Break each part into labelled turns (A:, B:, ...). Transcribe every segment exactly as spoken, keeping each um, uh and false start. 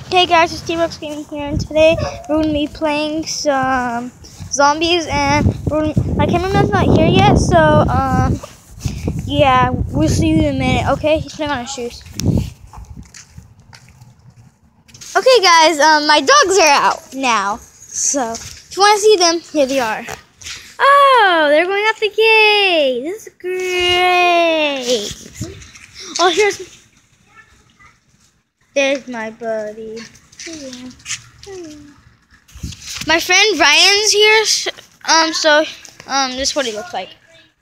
A: Hey guys, it's T-Rex Gaming here, and today we're going to be playing some zombies, and we're gonna, my cameraman's not here yet, so um, yeah, we'll see you in a minute, okay? He's putting on his shoes. Okay guys, um, my dogs are out now, so if you want to see them, here they are. Oh, they're going up the gate. This is great. Oh, here's... There's my buddy. Hello. Hello. My friend Ryan's here, um, so, um, this is what he looks like.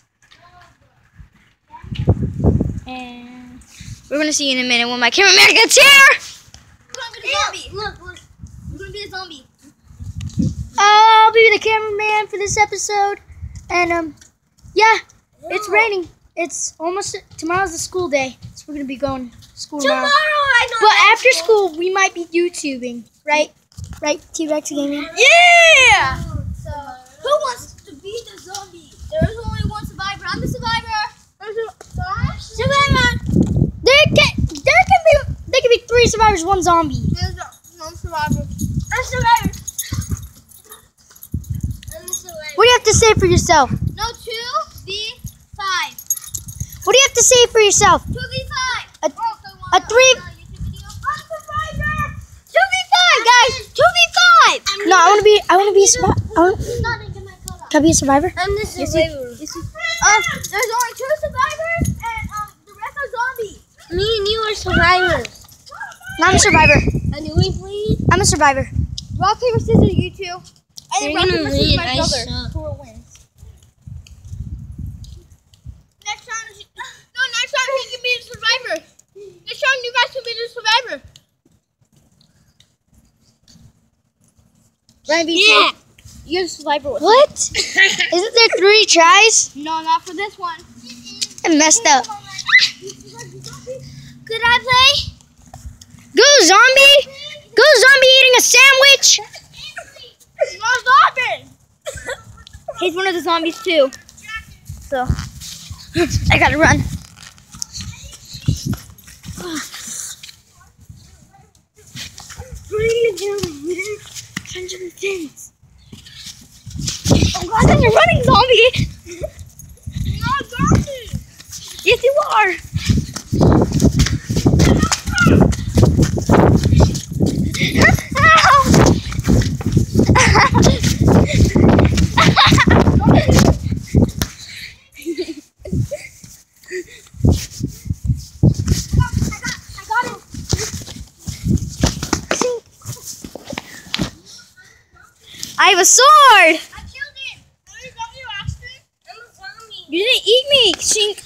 A: And we're gonna see you in a minute when my cameraman gets here!
B: We're gonna be the zombie. Look, look. We're gonna be a zombie.
A: I'll be the cameraman for this episode. And, um, yeah, it's raining. It's almost, tomorrow's the school day, so we're gonna be going to school
B: Tomorrow,
A: now.
B: I know.
A: But after school, we might be YouTubing, right? Right, T-Rex Gaming?
B: Yeah! So, who wants to be the zombie? There's only one survivor. I'm the survivor. There's a survivor.
A: There can, there can be, there can be three survivors, one zombie.
B: There's a one survivor. I'm survivor. I'm the survivor.
A: What do you have to say for yourself?
B: No, two v five.
A: What do you have to say for yourself?
B: two v five.
A: A, a three.
B: two v five, guys. two v five.
A: No, I want to be. I want to be a survivor. Can I be a survivor?
B: I'm the survivor. Um, there's only two survivors, and um, the rest are zombies. Me and you are survivors.
A: No, I'm a survivor.
B: And you win, please.
A: I'm a survivor.
B: Rock, paper, scissors, you two. And then
C: You're
B: rock,
C: gonna
B: paper, scissors,
C: win,
B: my
C: I
B: brother.
C: suck.
B: Who will win? Next round, is, no, next round he can be the survivor. Next round, you guys can be the survivor.
A: Ryan, be
B: Yeah. You're the survivor. With
A: What? Isn't there three tries?
B: No, not for this one.
A: I messed up.
B: Could I play?
A: Go zombie! Go zombie eating a sandwich!
B: No zombie.
A: He's one of the zombies too. So I gotta run. Oh god, then you're running, zombie!
B: No zombie.
A: Yes, you are! I have a sword!
B: I killed him. Are you zombie last time? I'm a zombie.
A: You didn't eat me, Shink.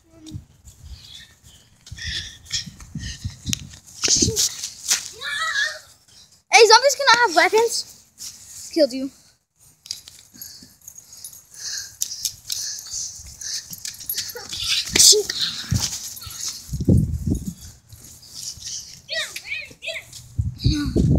A: Hey, zombies cannot have weapons. Killed you.
B: Get him, Barry, get him.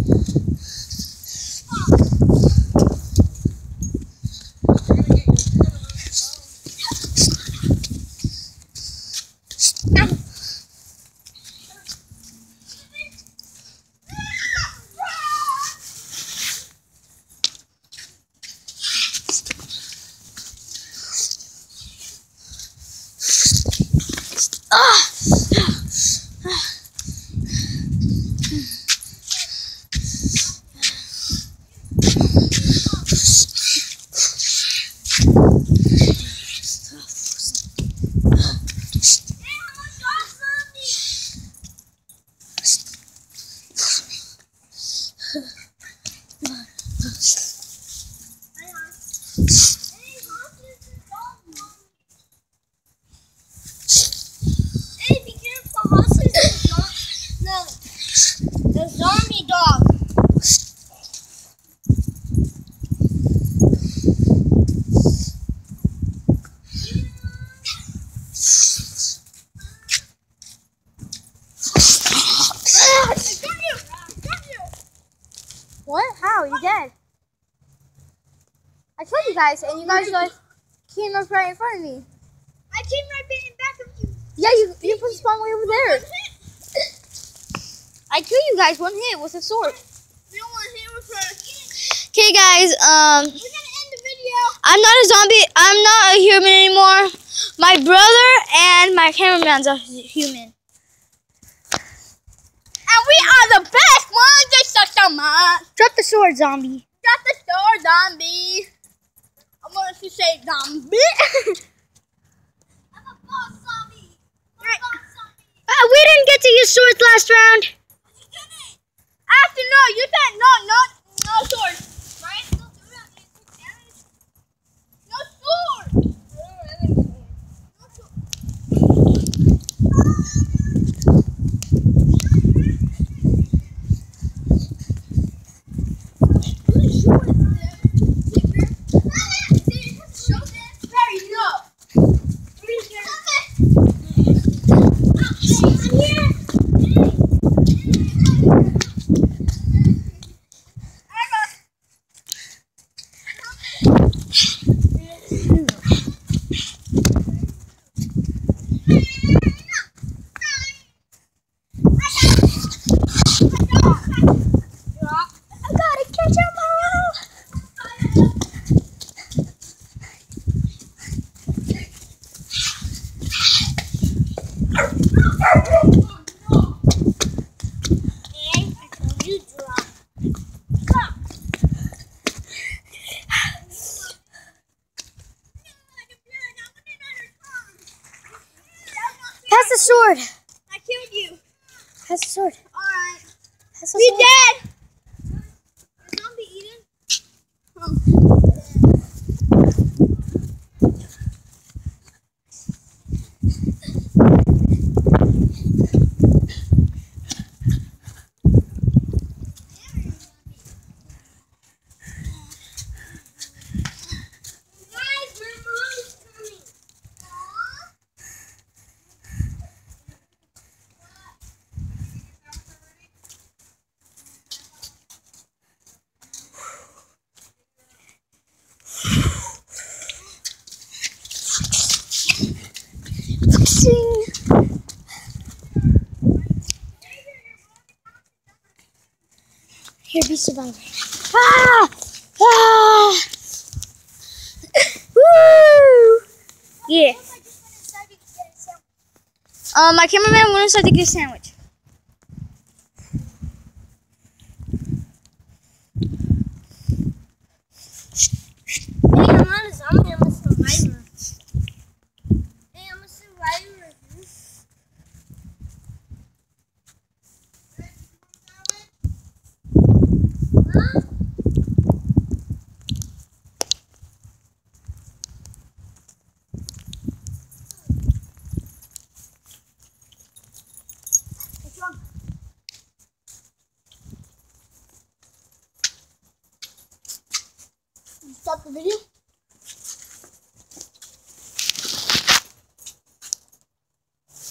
B: Hey, be careful, Hustle. No, the zombie dog.
A: What? How? You dead? I killed you guys, and you guys like came up right in front of me.
B: I came right in back of you.
A: Yeah, you you're supposed to spawn way over there. I killed you guys one hit with a sword.
B: We don't want to hit with her.
A: Okay, guys. Um,
B: We're gonna end the video.
A: I'm not a zombie. I'm not a human anymore. My brother and my cameraman's a human.
B: And we are the best ones. They suck so much.
A: Drop the sword, zombie.
B: Drop the sword, zombie. I want to say zombie. I'm a boss zombie. I'm a boss zombie.
A: Uh, we didn't get to use swords last round.
B: You didn't. After no, you said no, no, no sword. Right? Still do it. I need to damage. No sword. No sword.
A: Pass the sword.
B: I killed you.
A: Pass the sword.
B: Alright.
A: Pass the
B: We
A: sword.
B: dead. Is zombie eating? Oh. Guys, my mom's coming. Aw.
A: Sing. Here, be survivor. Ah! Ah! Woo! Yeah. Um, my cameraman went inside to get a sandwich.
B: Hey, I'm not a zombie, I'm a survivor. Hey, I'm a survivor. Huh? What's wrong? Stop the video.